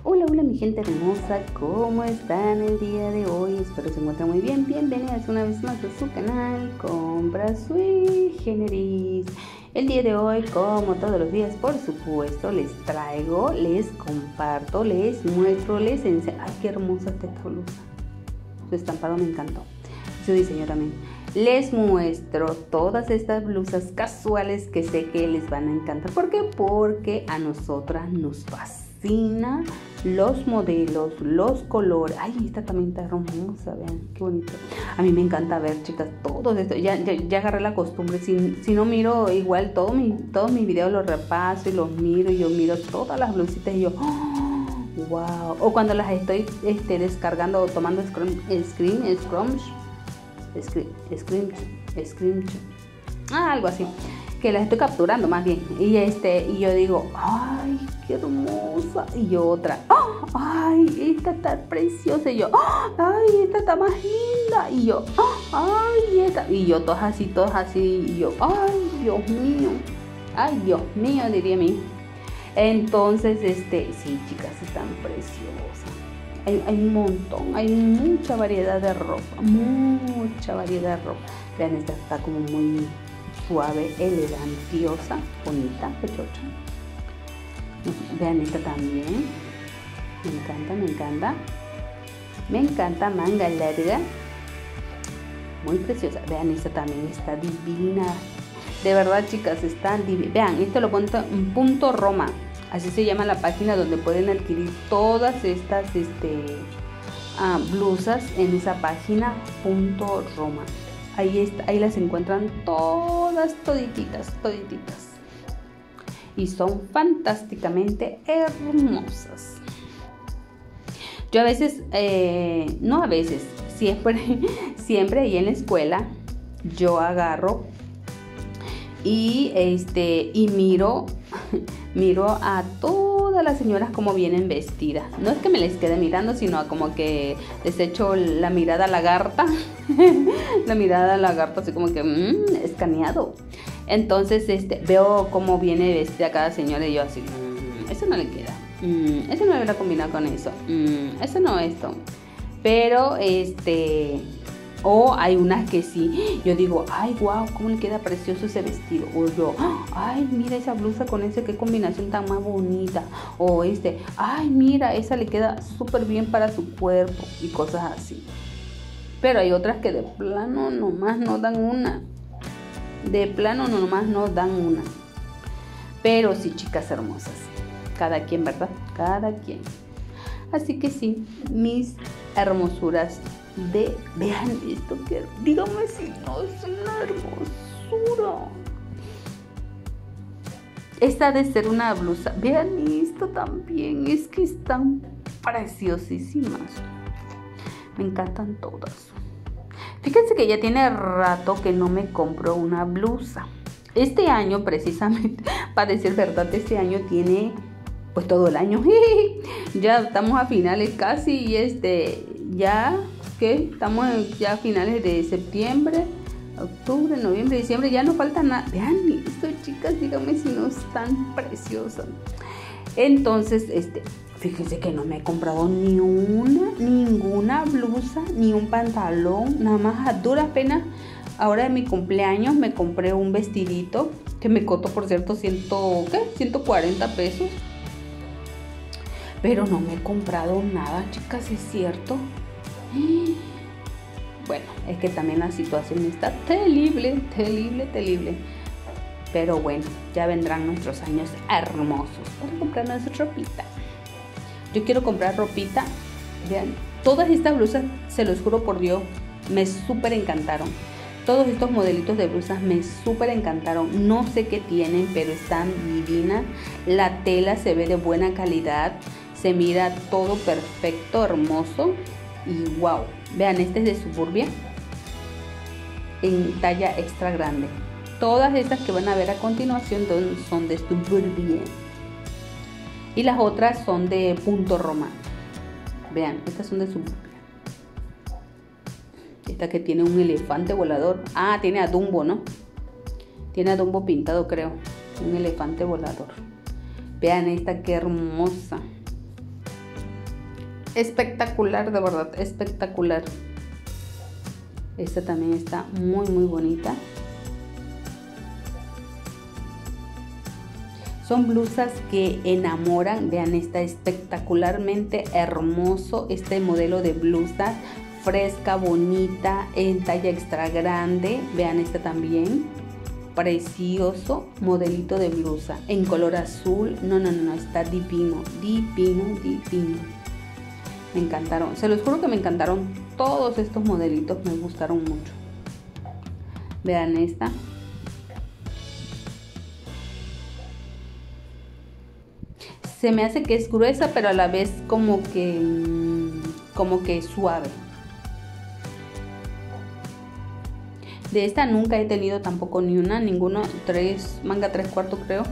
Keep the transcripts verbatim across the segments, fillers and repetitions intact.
Hola, hola mi gente hermosa, ¿cómo están el día de hoy? Espero se encuentren muy bien. Bienvenidas una vez más a su canal Compra Sui Generis. El día de hoy, como todos los días, por supuesto, les traigo, les comparto, les muestro, les enseño. ¡Ay, qué hermosa está esta blusa! Su estampado me encantó, su diseño también. Les muestro todas estas blusas casuales que sé que les van a encantar. ¿Por qué? Porque a nosotras nos fascina los modelos, los colores. Ay, esta también está hermosa, vean, qué bonito. A mí me encanta ver, chicas, todo esto. Ya, ya, ya agarré la costumbre. Si, si no miro igual todo mi, todos mis videos los repaso y los miro. Y yo miro todas las blusitas y yo, oh, wow. O cuando las estoy este, descargando o tomando screen, screen, scrunch, screen, screen, screen, ah, algo así. Que las estoy capturando más bien. Y este, y yo digo, ay, qué hermosa. Y yo otra, oh, ay, esta está preciosa. Y yo, oh, ay, esta está más linda. Y yo, oh, ay, esta. Y yo todas así, todas así. Y yo, ay, Dios mío. Ay, Dios mío, diría mi. Entonces, este, sí, chicas, están preciosas. Hay, hay un montón, hay mucha variedad de ropa. Mucha variedad de ropa. Vean, esta está como muy suave, elegantiosa, bonita, pechocha. Vean esta también. Me encanta, me encanta. Me encanta, manga larga. Muy preciosa. Vean, esta también está divina. De verdad, chicas, está divina. Vean, esto lo pongo en Punto Roma. Así se llama la página donde pueden adquirir todas estas este, uh, blusas en esa página, Punto Roma. Ahí, está, ahí las encuentran todas, todititas, todititas. Y son fantásticamente hermosas. Yo a veces, eh, no a veces, siempre, siempre ahí en la escuela, yo agarro y, este, y miro, miro a todas las señoras como vienen vestidas. No es que me les quede mirando, sino como que les echo la mirada lagarta. La mirada lagarta, así como que mmm, escaneado. Entonces este, veo cómo viene vestida cada señora y yo así, mmm, eso no le queda, mmm, eso no le hubiera combinado con eso, mmm, eso no esto. Pero este... O hay unas que sí, yo digo, ay, wow, cómo le queda precioso ese vestido. O yo, ay, mira esa blusa con ese, qué combinación tan más bonita. O este, ay, mira, esa le queda súper bien para su cuerpo y cosas así. Pero hay otras que de plano nomás no dan una. De plano nomás no dan una. Pero sí, chicas hermosas. Cada quien, ¿verdad? Cada quien. Así que sí, mis hermosuras de, vean esto, que díganme si no es una hermosura. Esta de ser una blusa, vean esto también, es que están preciosísimas. Me encantan todas. Fíjense que ya tiene rato que no me compro una blusa. Este año precisamente, para decir verdad, este año tiene pues todo el año. Ya estamos a finales casi y este ya que estamos ya a finales de septiembre, octubre, noviembre, diciembre, ya no falta nada. Vean esto, chicas, díganme si no es tan preciosa. Entonces, este, fíjense que no me he comprado ni una, ninguna blusa, ni un pantalón, nada más a duras penas. Ahora de mi cumpleaños me compré un vestidito que me costó, por cierto, ciento, ¿qué? ciento cuarenta pesos. Pero no me he comprado nada, chicas, es cierto. Bueno, es que también la situación está terrible, terrible, terrible. Pero bueno, ya vendrán nuestros años hermosos para comprarnos ropita. Yo quiero comprar ropita. Vean, todas estas blusas, se los juro por Dios, me súper encantaron. Todos estos modelitos de blusas me súper encantaron. No sé qué tienen, pero están divinas. La tela se ve de buena calidad. Se mira todo perfecto, hermoso. Y wow, vean, este es de Suburbia en talla extra grande. Todas estas que van a ver a continuación son de Suburbia y las otras son de Punto Roma. Vean, estas son de Suburbia. Esta que tiene un elefante volador. Ah, tiene a Dumbo, ¿no? Tiene a Dumbo pintado, creo. Un elefante volador. Vean esta, qué hermosa. espectacular, de verdad, espectacular. Esta también está muy muy bonita. Son blusas que enamoran. Vean, está espectacularmente hermoso este modelo de blusa, fresca, bonita, en talla extra grande. Vean esta también, precioso modelito de blusa en color azul. No, no, no, está divino, divino, divino. Me encantaron, se los juro que me encantaron todos estos modelitos, me gustaron mucho. Vean esta. Se me hace que es gruesa, pero a la vez como que como que suave. De esta nunca he tenido tampoco ni una, ninguno, tres, manga tres cuartos creo.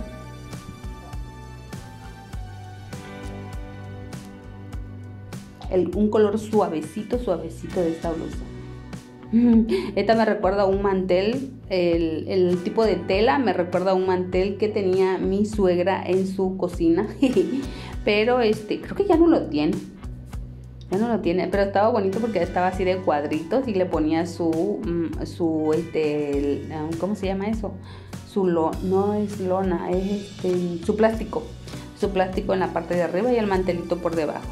El, un color suavecito, suavecito de esta blusa. Esta me recuerda a un mantel, el, el tipo de tela me recuerda a un mantel que tenía mi suegra en su cocina. Pero este, creo que ya no lo tiene. Ya no lo tiene, pero estaba bonito porque estaba así de cuadritos y le ponía su, su este, ¿cómo se llama eso? Su lo, no es lona, es este, su plástico. Su plástico en la parte de arriba y el mantelito por debajo.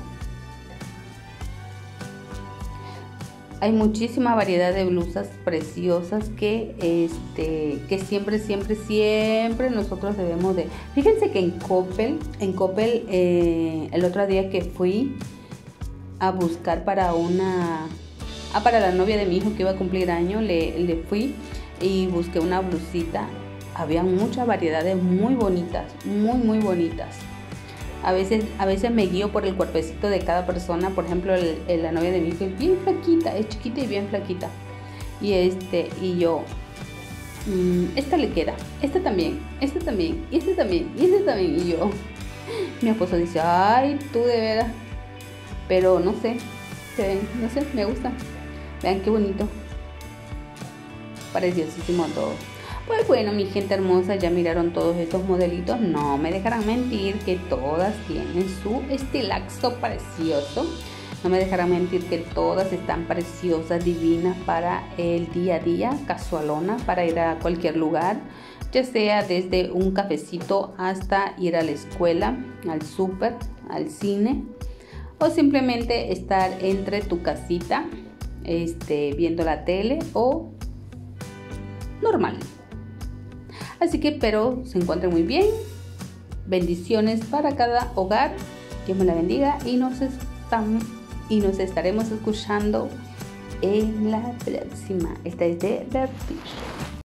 Hay muchísima variedad de blusas preciosas que, este, que siempre, siempre, siempre nosotros debemos de... Fíjense que en Coppel, en Coppel eh, el otro día que fui a buscar para una... Ah, para la novia de mi hijo que iba a cumplir año, le, le fui y busqué una blusita. Había muchas variedades muy bonitas, muy, muy bonitas. A veces, a veces me guío por el cuerpecito de cada persona. Por ejemplo, el, el, la novia de mi hijo es bien flaquita, es chiquita y bien flaquita. Y este, y yo, mmm, esta le queda, esta también, esta también, y esta también, y esta también. Y yo, mi esposo dice, ay, tú de veras. Pero no sé, se ven, no sé, me gusta. Vean qué bonito. Preciosísimo todo. Pues bueno, mi gente hermosa, ya miraron todos estos modelitos. No me dejarán mentir que todas tienen su estilazo precioso. No me dejarán mentir que todas están preciosas, divinas para el día a día, casualona, para ir a cualquier lugar. Ya sea desde un cafecito hasta ir a la escuela, al súper, al cine. O simplemente estar entre tu casita, este, viendo la tele o normal. Así que espero se encuentren muy bien. Bendiciones para cada hogar. Dios me la bendiga y nos, estamos, y nos estaremos escuchando en la próxima. Esta es de Vertir.